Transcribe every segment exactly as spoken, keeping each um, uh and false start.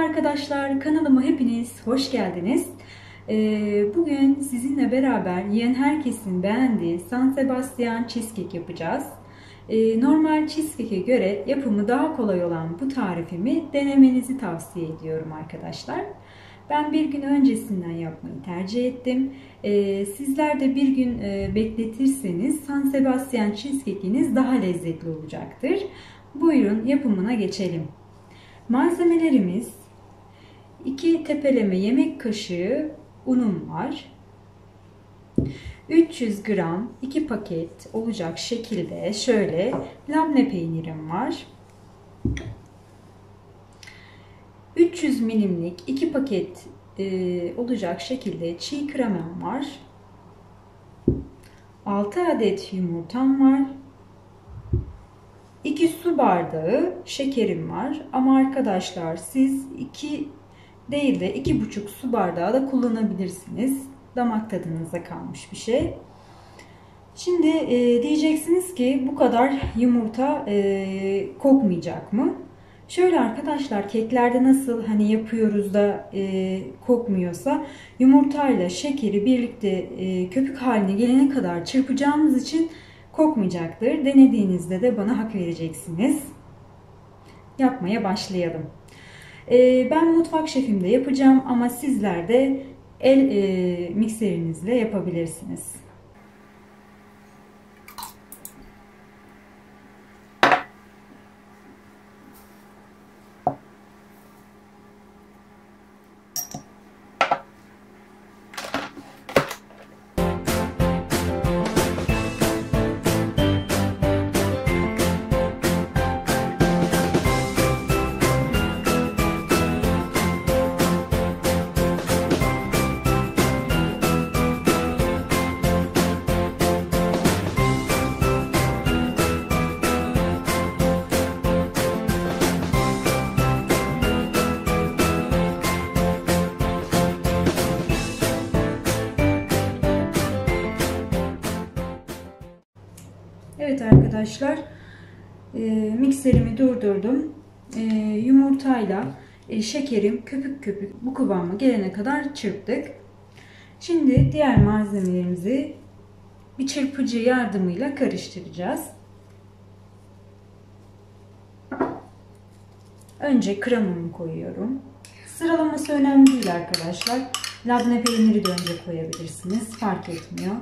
arkadaşlar, kanalıma hepiniz hoş geldiniz. Ee, bugün sizinle beraber yiyen herkesin beğendiği San Sebastian cheesecake yapacağız. Ee, normal cheesecake'e göre yapımı daha kolay olan bu tarifimi denemenizi tavsiye ediyorum arkadaşlar. Ben bir gün öncesinden yapmayı tercih ettim. Ee, sizler de bir gün e, bekletirseniz San Sebastian cheesecake'iniz daha lezzetli olacaktır. Buyurun yapımına geçelim. Malzemelerimiz: iki tepeleme yemek kaşığı unum var. üç yüz gram iki paket olacak şekilde şöyle labne peynirim var. üç yüz milimlik iki paket e, olacak şekilde çiğ kremam var. altı adet yumurtam var. iki su bardağı şekerim var. Ama arkadaşlar siz iki değil de iki buçuk su bardağı da kullanabilirsiniz. Damak tadınıza kalmış bir şey. Şimdi e, diyeceksiniz ki bu kadar yumurta e, kokmayacak mı? Şöyle arkadaşlar, keklerde nasıl hani yapıyoruz da e, kokmuyorsa, yumurtayla şekeri birlikte e, köpük haline gelene kadar çırpacağımız için kokmayacaktır. Denediğinizde de bana hak vereceksiniz. Yapmaya başlayalım. E, ben mutfak şefimde yapacağım ama sizler de el e, mikserinizle yapabilirsiniz. Evet arkadaşlar, e, mikserimi durdurdum. E, yumurtayla e, şekerim köpük köpük bu kıvama gelene kadar çırptık. Şimdi diğer malzemelerimizi bir çırpıcı yardımıyla karıştıracağız. Önce kremamı koyuyorum. Sıralaması önemli değil arkadaşlar. Labne peyniri de önce koyabilirsiniz. Fark etmiyor.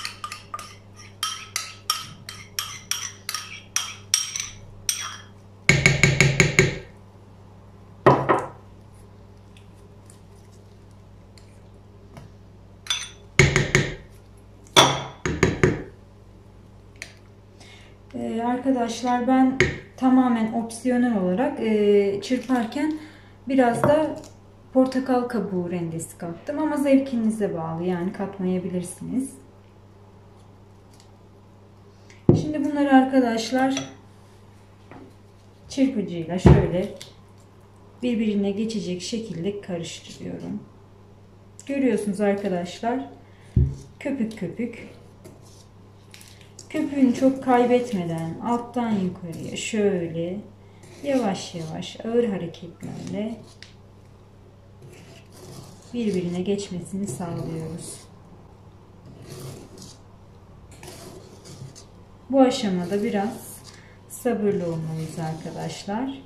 Ee, arkadaşlar ben tamamen opsiyonel olarak e, çırparken biraz da portakal kabuğu rendesi kattım ama zevkinize bağlı, yani katmayabilirsiniz. Şimdi bunları arkadaşlar çırpıcıyla şöyle birbirine geçecek şekilde karıştırıyorum. Görüyorsunuz arkadaşlar, köpük köpük. Köpüğünü çok kaybetmeden alttan yukarıya şöyle yavaş yavaş ağır hareketlerle birbirine geçmesini sağlıyoruz. Bu aşamada biraz sabırlı olmalıyız arkadaşlar.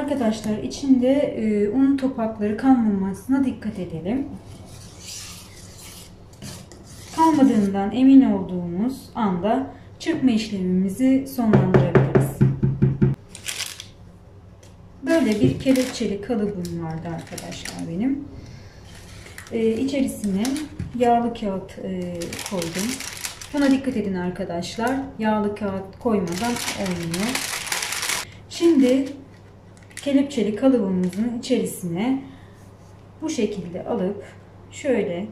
Arkadaşlar içinde e, un topakları kalmamasına dikkat edelim. Kalmadığından emin olduğumuz anda çırpma işlemimizi sonlandırabiliriz. Böyle bir kelepçeli kalıbım vardı arkadaşlar benim. Ee, içerisine yağlı kağıt e, koydum. Buna dikkat edin arkadaşlar. Yağlı kağıt koymadan olmuyor. Şimdi kelepçeli kalıbımızın içerisine bu şekilde alıp şöyle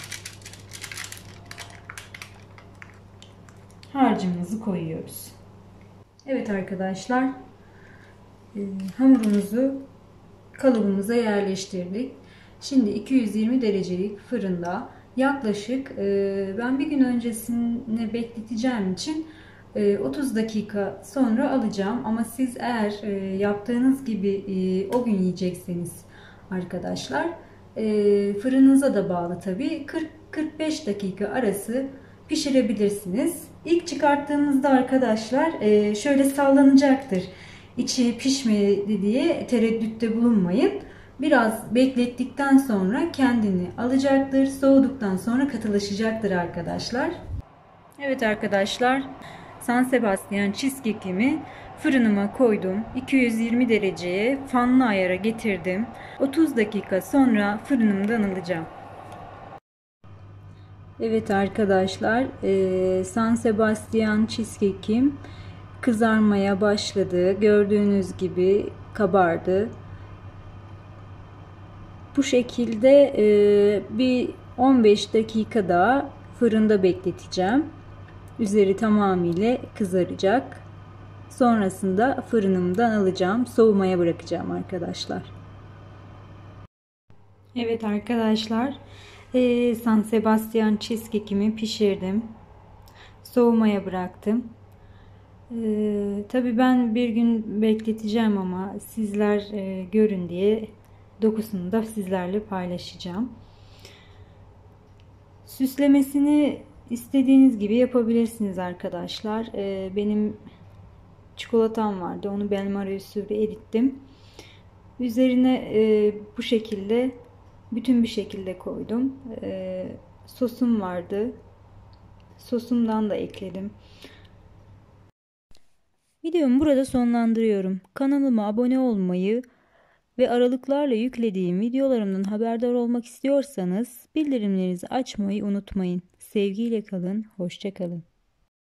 harcımızı koyuyoruz. Evet arkadaşlar, e, hamurumuzu kalıbımıza yerleştirdik. Şimdi iki yüz yirmi derecelik fırında yaklaşık e, ben bir gün öncesine bekleteceğim için e, otuz dakika sonra alacağım. Ama siz eğer e, yaptığınız gibi e, o gün yiyecekseniz arkadaşlar, e, fırınınıza da bağlı tabii, kırk kırk beş dakika arası pişirebilirsiniz. İlk çıkarttığımızda arkadaşlar e, şöyle sallanacaktır. İçi pişmedi diye tereddütte bulunmayın. Biraz beklettikten sonra kendini alacaktır. Soğuduktan sonra katılaşacaktır arkadaşlar. Evet arkadaşlar, San Sebastian cheesecake'imi fırınıma koydum. iki yüz yirmi dereceye fanlı ayara getirdim. otuz dakika sonra fırınımdan alacağım. Evet arkadaşlar, e, San Sebastian cheesecake'im kızarmaya başladı. Gördüğünüz gibi kabardı. Bu şekilde e, bir on beş dakika daha fırında bekleteceğim. Üzeri tamamıyla kızaracak. Sonrasında fırınımdan alacağım. Soğumaya bırakacağım arkadaşlar. Evet arkadaşlar, e, San Sebastian cheesecake'imi pişirdim. Soğumaya bıraktım. E, tabii ben bir gün bekleteceğim ama sizler e, görün diye dokusunu da sizlerle paylaşacağım. Süslemesini istediğiniz gibi yapabilirsiniz arkadaşlar. Ee, benim çikolatam vardı. Onu benmari usulü erittim. Üzerine e, bu şekilde bütün bir şekilde koydum. E, sosum vardı. Sosumdan da ekledim. Videomu burada sonlandırıyorum. Kanalıma abone olmayı ve aralıklarla yüklediğim videolarımdan haberdar olmak istiyorsanız bildirimlerinizi açmayı unutmayın. Sevgiyle kalın, hoşça kalın.